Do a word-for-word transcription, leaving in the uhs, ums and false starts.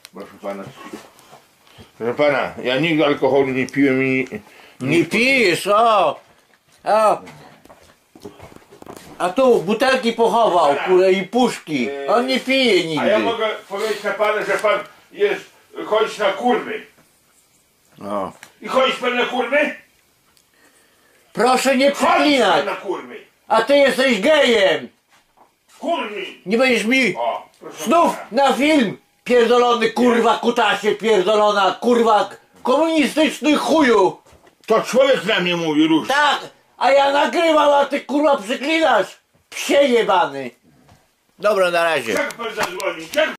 Proszę pana. Proszę pana, ja nigdy alkoholu nie piłem i... Nie pijesz, o! O! A tu butelki pochował, kurde, i puszki. On nie pije nigdy. A ja mogę powiedzieć na pana, że pan jest... chodzić na kurwy. No. I chodzić pan na kurwy? Proszę nie Chodzić przeklinać! pan na kurwy. A ty jesteś gejem! Kurwy! Nie będziesz mi O, proszę znów pana. na film! Pierdolony kurwa kutasie, pierdolona kurwa komunistyczny chuju! To człowiek na mnie mówi róż. Tak! A ja nagrywam, a ty kurwa przeklinasz! Psie jebany! Dobra, na razie. Jak pan zadzwoni? Jak